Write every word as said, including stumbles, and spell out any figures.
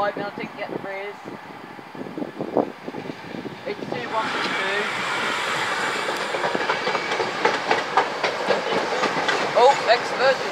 five, and I didn't get the rears. It's two one two. Oh, expert.